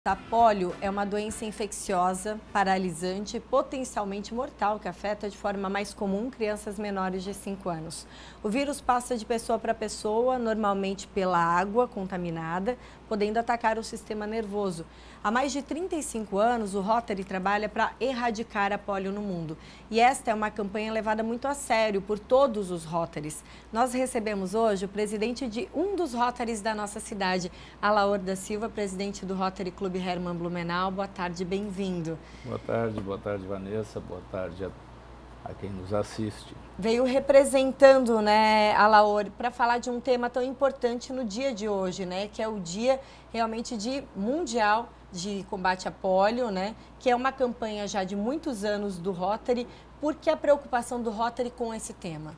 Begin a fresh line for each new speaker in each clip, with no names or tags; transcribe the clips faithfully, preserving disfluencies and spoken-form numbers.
A pólio é uma doença infecciosa, paralisante e potencialmente mortal que afeta de forma mais comum crianças menores de cinco anos. O vírus passa de pessoa para pessoa, normalmente pela água contaminada, podendo atacar o sistema nervoso. Há mais de trinta e cinco anos, o Rotary trabalha para erradicar a pólio no mundo. E esta é uma campanha levada muito a sério por todos os Rotarys. Nós recebemos hoje o presidente de um dos Rotarys da nossa cidade, Alaor da Silva, presidente do Rotary Clube Hermann Blumenau. Boa tarde, bem-vindo.
Boa tarde, boa tarde, Vanessa, boa tarde a, a quem nos assiste.
Veio representando, né, Alaor, para falar de um tema tão importante no dia de hoje, né, que é o dia realmente de mundial de combate à pólio, né, que é uma campanha já de muitos anos do Rotary. Por que a preocupação do Rotary com esse tema?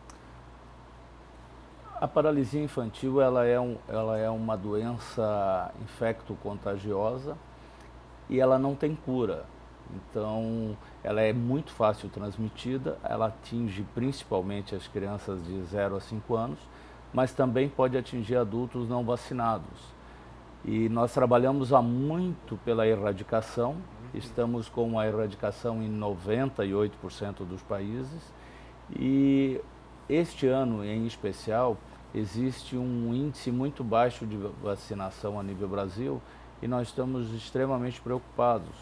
A paralisia infantil ela é, um, ela é uma doença infecto-contagiosa e ela não tem cura. Então, ela é muito fácil transmitida, ela atinge principalmente as crianças de zero a cinco anos, mas também pode atingir adultos não vacinados. E nós trabalhamos há muito pela erradicação, estamos com a erradicação em noventa e oito por cento dos países e este ano em especial existe um índice muito baixo de vacinação a nível Brasil e nós estamos extremamente preocupados.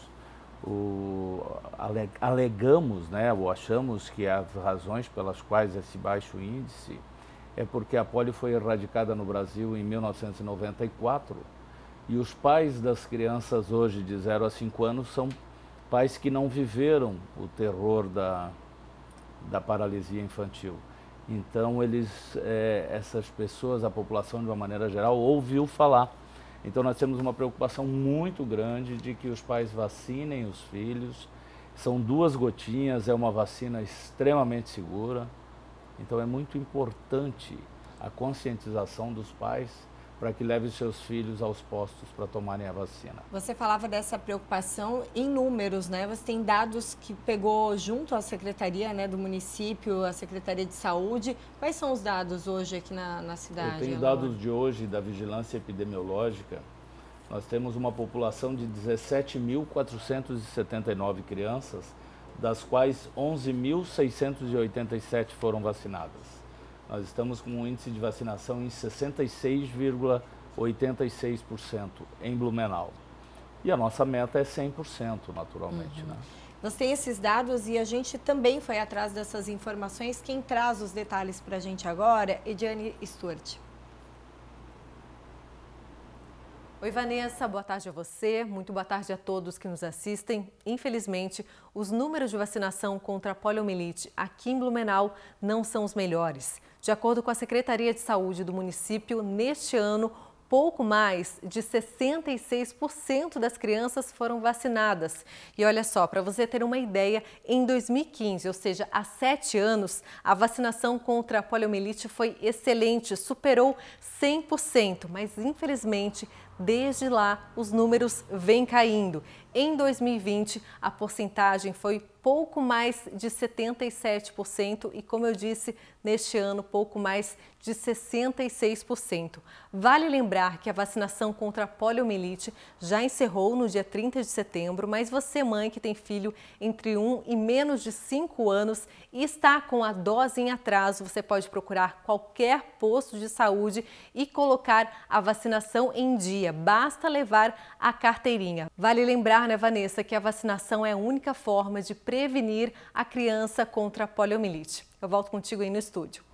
O, alegamos, né, ou achamos que as razões pelas quais esse baixo índice é porque a pólio foi erradicada no Brasil em mil novecentos e noventa e quatro e os pais das crianças hoje de zero a cinco anos são pais que não viveram o terror da, da paralisia infantil. Então, eles, é, essas pessoas, a população de uma maneira geral, ouviu falar. Então, nós temos uma preocupação muito grande de que os pais vacinem os filhos. São duas gotinhas, é uma vacina extremamente segura. Então, é muito importante a conscientização dos pais para que levem seus filhos aos postos para tomarem a vacina.
Você falava dessa preocupação em números, né? Você tem dados que pegou junto à Secretaria, né, do município, a Secretaria de Saúde. Quais são os dados hoje aqui na, na cidade?
Eu tenho dados de hoje da Vigilância Epidemiológica. Nós temos uma população de dezessete mil quatrocentas e setenta e nove crianças, das quais onze mil seiscentas e oitenta e sete foram vacinadas. Nós estamos com um índice de vacinação em sessenta e seis vírgula oitenta e seis por cento em Blumenau. E a nossa meta é cem por cento, naturalmente. Uhum. Né?
Nós temos esses dados e a gente também foi atrás dessas informações. Quem traz os detalhes para a gente agora é Ediane Stuart.
Oi, Vanessa, boa tarde a você, muito boa tarde a todos que nos assistem. Infelizmente, os números de vacinação contra a poliomielite aqui em Blumenau não são os melhores. De acordo com a Secretaria de Saúde do município, neste ano, pouco mais de sessenta e seis por cento das crianças foram vacinadas. E olha só, para você ter uma ideia, em dois mil e quinze, ou seja, há sete anos, a vacinação contra a poliomielite foi excelente, superou cem por cento, mas infelizmente, desde lá, os números vêm caindo. Em dois mil e vinte, a porcentagem foi pouco mais de setenta e sete por cento e, como eu disse, neste ano, pouco mais de sessenta e seis por cento. Vale lembrar que a vacinação contra a poliomielite já encerrou no dia trinta de setembro, mas você, mãe que tem filho entre um e menos de cinco anos e está com a dose em atraso, você pode procurar qualquer posto de saúde e colocar a vacinação em dia. Basta levar a carteirinha. Vale lembrar, né, Vanessa, que a vacinação é a única forma de prevenir a criança contra a poliomielite. Eu volto contigo aí no estúdio.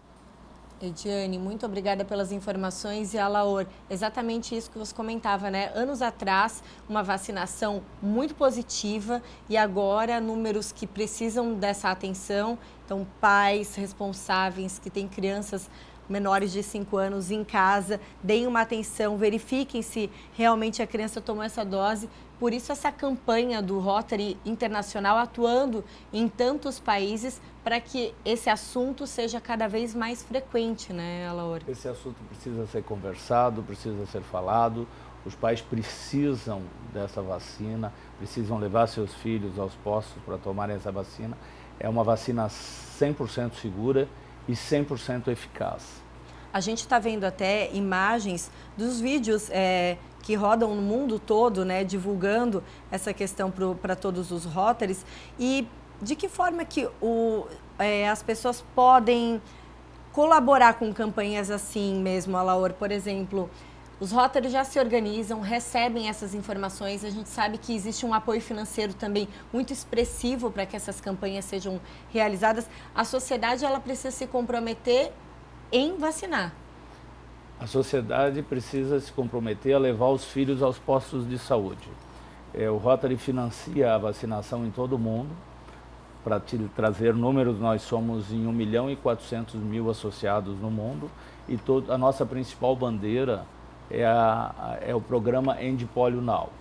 Ediane, muito obrigada pelas informações. E Alaor, exatamente isso que você comentava, né? Anos atrás, uma vacinação muito positiva e agora números que precisam dessa atenção. Então, pais responsáveis que têm crianças menores de cinco anos em casa, deem uma atenção, verifiquem se realmente a criança tomou essa dose. Por isso, essa campanha do Rotary Internacional atuando em tantos países para que esse assunto seja cada vez mais frequente, né, Alaor?
Esse assunto precisa ser conversado, precisa ser falado. Os pais precisam dessa vacina, precisam levar seus filhos aos postos para tomarem essa vacina. É uma vacina cem por cento segura e cem por cento eficaz.
A gente está vendo até imagens dos vídeos é, que rodam no mundo todo, né, divulgando essa questão para todos os Rotaries. E de que forma que o, é, as pessoas podem colaborar com campanhas assim mesmo, Alaor? Por exemplo, os Rotaries já se organizam, recebem essas informações, a gente sabe que existe um apoio financeiro também muito expressivo para que essas campanhas sejam realizadas. A sociedade, ela precisa se comprometer em vacinar.
A sociedade precisa se comprometer a levar os filhos aos postos de saúde. É, o Rotary financia a vacinação em todo o mundo. Para te trazer números, nós somos em um milhão e quatrocentos mil associados no mundo e todo, a nossa principal bandeira é, a, é o programa End Polio Now.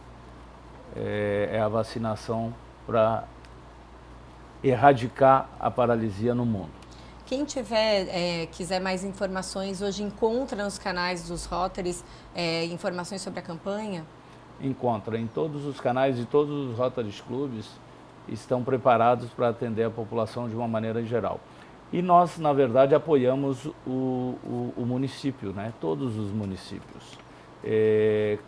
É, é a vacinação para erradicar a paralisia no mundo.
Quem tiver, é, quiser mais informações, hoje encontra nos canais dos Rotaries é, informações sobre a campanha?
Encontra em todos os canais de todos os Rotaries Clubes, estão preparados para atender a população de uma maneira geral. E nós, na verdade, apoiamos o, o, o município, né? Todos os municípios. É,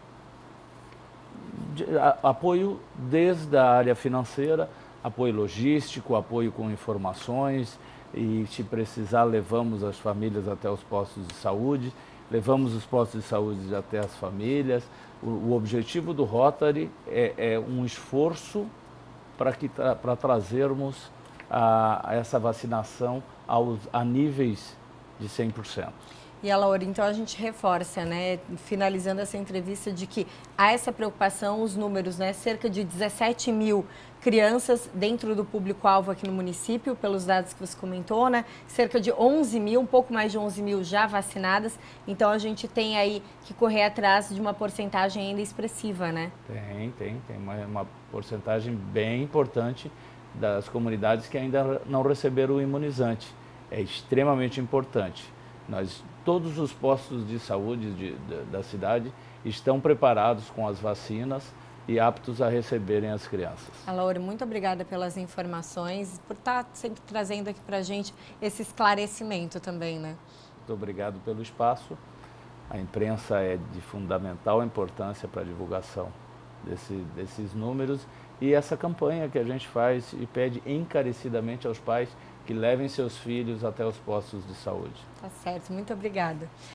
de, a, apoio desde a área financeira, apoio logístico, apoio com informações, e se precisar levamos as famílias até os postos de saúde, levamos os postos de saúde até as famílias. O, o objetivo do Rotary é, é um esforço para que para trazermos a, a essa vacinação aos, a níveis de cem por cento.
E, Alaor, então a gente reforça, né, finalizando essa entrevista, de que há essa preocupação, os números, né, cerca de dezessete mil crianças dentro do público-alvo aqui no município, pelos dados que você comentou, né, cerca de onze mil, um pouco mais de onze mil já vacinadas, então a gente tem aí que correr atrás de uma porcentagem ainda expressiva, né?
Tem, tem, tem uma, uma porcentagem bem importante das comunidades que ainda não receberam o imunizante, é extremamente importante. Nós, todos os postos de saúde de, de, da cidade estão preparados com as vacinas e aptos a receberem as crianças.
Alaor, muito obrigada pelas informações, por estar sempre trazendo aqui para a gente esse esclarecimento também, né?
Muito obrigado pelo espaço. A imprensa é de fundamental importância para a divulgação desse, desses números e essa campanha que a gente faz e pede encarecidamente aos pais que levem seus filhos até os postos de saúde.
Tá certo, muito obrigada.